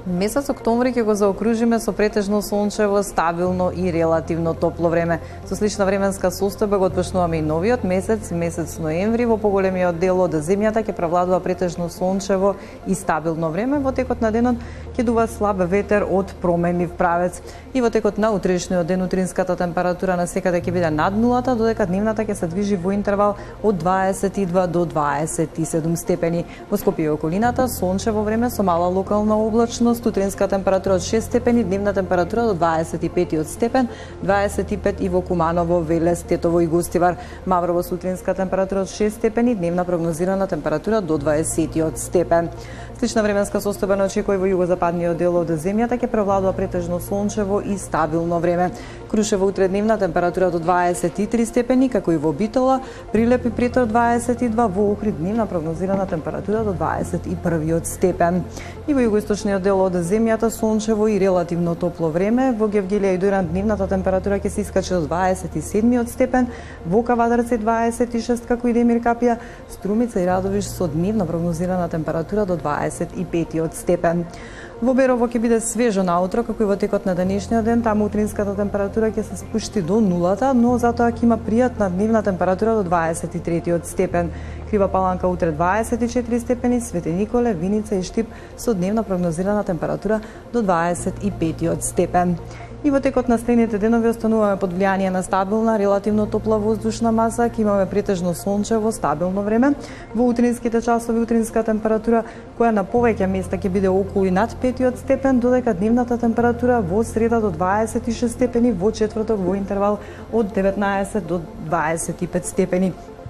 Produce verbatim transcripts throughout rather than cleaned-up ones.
Месец октомври ќе го заокружиме со претежно сончево, стабилно и релативно топло време. Со слична временска состојба го отпочнуваме и новиот месец, месец ноември. Во поголемиот дел од земјата ќе превладува претежно сончево и стабилно време. Во текот на денот ќе дува слаб ветер од променлив правец. И во текот на утрешниот ден утринската температура на секаде ќе биде над нулата, додека дневната ќе се движи во интервал од дваесет и два до дваесет и седум степени. Во Скопје и околината сончево време со мала локална облачност. Утринска температура од шест степени, дневна температура до дваесет и пет степен, дваесет и пет и во Куманово, Велес, Тетово и Гостивар. Маврово с утринска температура од шест степени, дневна прогнозирана температура до дваесет степен. Слична временска состојба на очекува во југозападниот дел од земјата, ќе превладува претежно сончево и стабилно време. Крушево утре дневна температура до дваесет и три степени, како и во Битола, Прилеп и Притор дваесет и два, во Охрид дневна прогнозирана температура до дваесет и први степен. И во југоисточниот дел од земјата сончево и релативно топло време. Во Гевгелија и Дујран дневната температура ќе се искачи до дваесет и седми степен, во Кавадарци дваесет и шест, како и Демир Капија, Струмица и Радовиш со дневна прогнозирана температура до дваесет и пет степен. Во Берово ќе биде свежо наутро, како и во текот на денешниот ден. Таму утринската температура ќе се спушти до нулата, но затоа ќе има пријатна дневна температура до дваесет и трети степен. Крива Паланка утре дваесет и четири степени, Свети Николе, Виница и Штип со дневна прогнозирана температура до дваесет и пет степен. И во текот на следните денови остануваме под влијание на стабилна, релативно топла воздушна маса, ќе имаме претежно сончево, стабилно време. Во утринските часови утринска температура, која на повеќе места ќе биде околу и над пет степен, додека дневната температура во среда до дваесет и шест степени, во четврток во интервал од деветнаесет до дваесет и пет степени.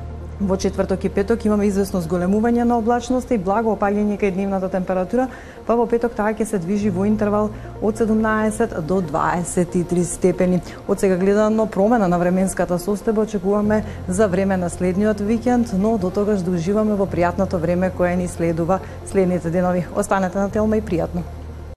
Во четврток и петок имаме известно зголемување на облачноста и благо опаѓање кај дневната температура, па во петок таа ќе се движи во интервал од седумнаесет до дваесет и три степени. Од сега гледано промена на временската состојба очекуваме за време на следниот викенд, но до тогаш да уживаме во пријатното време кое ни следува следните денови. Останете на Телма и пријатно.